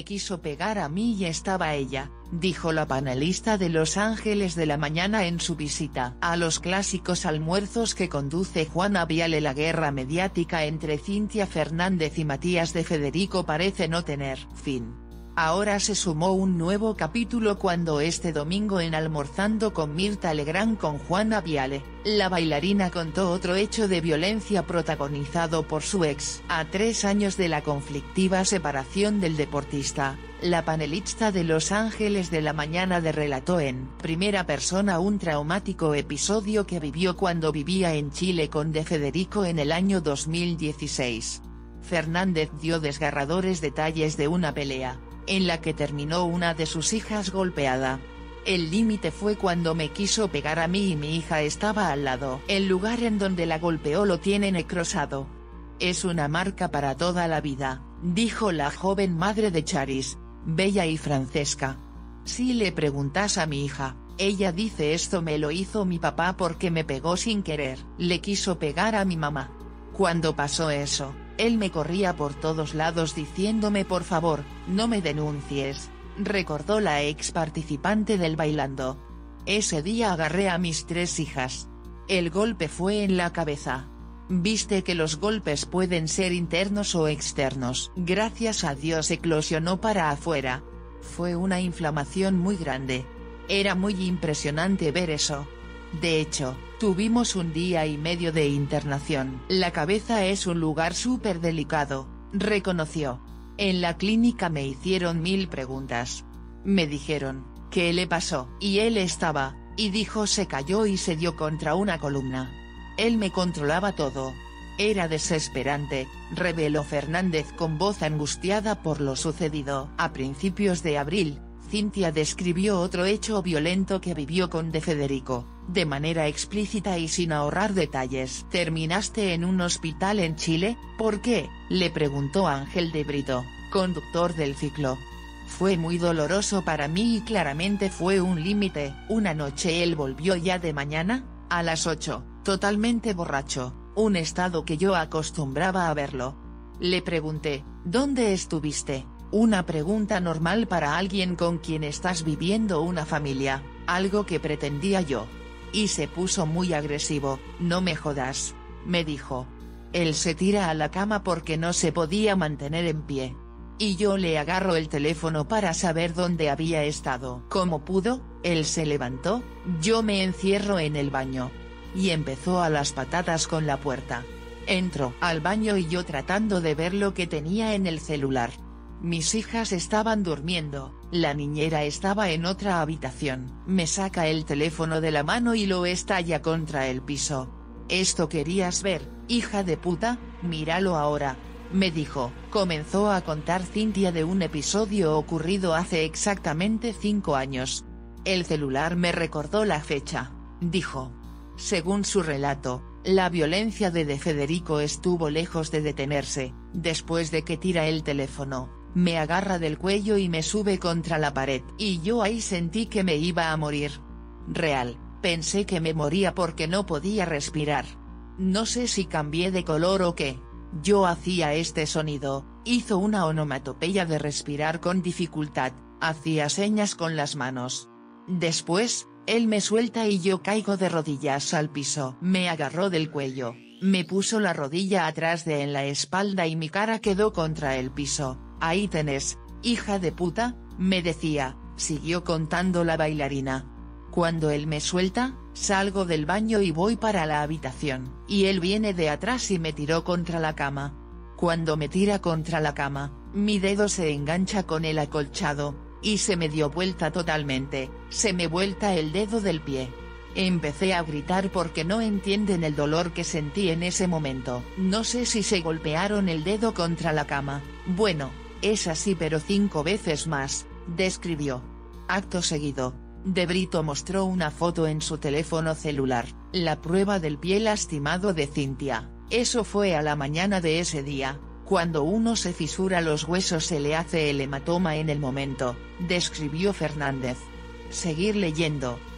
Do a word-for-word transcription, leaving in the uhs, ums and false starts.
me quiso pegar a mí y estaba ella, dijo la panelista de Los Ángeles de la Mañana en su visita a los clásicos almuerzos que conduce Juana Viale. La guerra mediática entre Cynthia Fernández y Matías de Federico parece no tener fin. Ahora se sumó un nuevo capítulo cuando este domingo en Almorzando con Mirta Legrand con Juana Viale, la bailarina contó otro hecho de violencia protagonizado por su ex. A tres años de la conflictiva separación del deportista, la panelista de Los Ángeles de la Mañana de relató en primera persona un traumático episodio que vivió cuando vivía en Chile con De Federico en el año dos mil dieciséis. Fernández dio desgarradores detalles de una pelea, en la que terminó una de sus hijas golpeada. El límite fue cuando me quiso pegar a mí y mi hija estaba al lado. El lugar en donde la golpeó lo tiene necrosado. Es una marca para toda la vida, dijo la joven madre de Charis, Bella y Francesca. Si le preguntas a mi hija, ella dice esto me lo hizo mi papá porque me pegó sin querer. Le quiso pegar a mi mamá. Cuando pasó eso, él me corría por todos lados diciéndome por favor, no me denuncies, recordó la ex participante del Bailando. Ese día agarré a mis tres hijas. El golpe fue en la cabeza. Viste que los golpes pueden ser internos o externos. Gracias a Dios eclosionó para afuera. Fue una inflamación muy grande. Era muy impresionante ver eso. De hecho, tuvimos un día y medio de internación. La cabeza es un lugar súper delicado, reconoció. En la clínica me hicieron mil preguntas. Me dijeron, ¿qué le pasó? Y él estaba, y dijo se cayó y se dio contra una columna. Él me controlaba todo. Era desesperante, reveló Fernández con voz angustiada por lo sucedido. A principios de abril, Cynthia describió otro hecho violento que vivió con De Federico, de manera explícita y sin ahorrar detalles. ¿Terminaste en un hospital en Chile? ¿Por qué?, le preguntó Ángel de Brito, conductor del ciclo. Fue muy doloroso para mí y claramente fue un límite. Una noche él volvió ya de mañana, a las ocho, totalmente borracho, un estado que yo acostumbraba a verlo. Le pregunté, ¿dónde estuviste? Una pregunta normal para alguien con quien estás viviendo una familia, algo que pretendía yo. Y se puso muy agresivo, no me jodas, me dijo. Él se tira a la cama porque no se podía mantener en pie. Y yo le agarro el teléfono para saber dónde había estado. ¿Cómo pudo? Él se levantó, yo me encierro en el baño. Y empezó a las patadas con la puerta. Entró al baño y yo tratando de ver lo que tenía en el celular. Mis hijas estaban durmiendo, la niñera estaba en otra habitación. Me saca el teléfono de la mano y lo estalla contra el piso. ¿Esto querías ver, hija de puta? Míralo ahora, me dijo. Comenzó a contar Cynthia de un episodio ocurrido hace exactamente cinco años. El celular me recordó la fecha, dijo. Según su relato, la violencia de De Federico estuvo lejos de detenerse. Después de que tira el teléfono, me agarra del cuello y me sube contra la pared. Y yo ahí sentí que me iba a morir. Real, pensé que me moría porque no podía respirar. No sé si cambié de color o qué. Yo hacía este sonido, hizo una onomatopeya de respirar con dificultad, hacía señas con las manos. Después, él me suelta y yo caigo de rodillas al piso. Me agarró del cuello, me puso la rodilla atrás de en la espalda y mi cara quedó contra el piso. Ahí tenés, hija de puta, me decía, siguió contando la bailarina. Cuando él me suelta, salgo del baño y voy para la habitación, y él viene de atrás y me tiró contra la cama. Cuando me tira contra la cama, mi dedo se engancha con el acolchado, y se me dio vuelta totalmente, se me vuelta el dedo del pie. Empecé a gritar porque no entienden el dolor que sentí en ese momento. No sé si se golpearon el dedo contra la cama, bueno, es así pero cinco veces más, describió. Acto seguido, De Brito mostró una foto en su teléfono celular, la prueba del pie lastimado de Cynthia. Eso fue a la mañana de ese día, cuando uno se fisura los huesos se le hace el hematoma en el momento, describió Fernández. Seguir leyendo.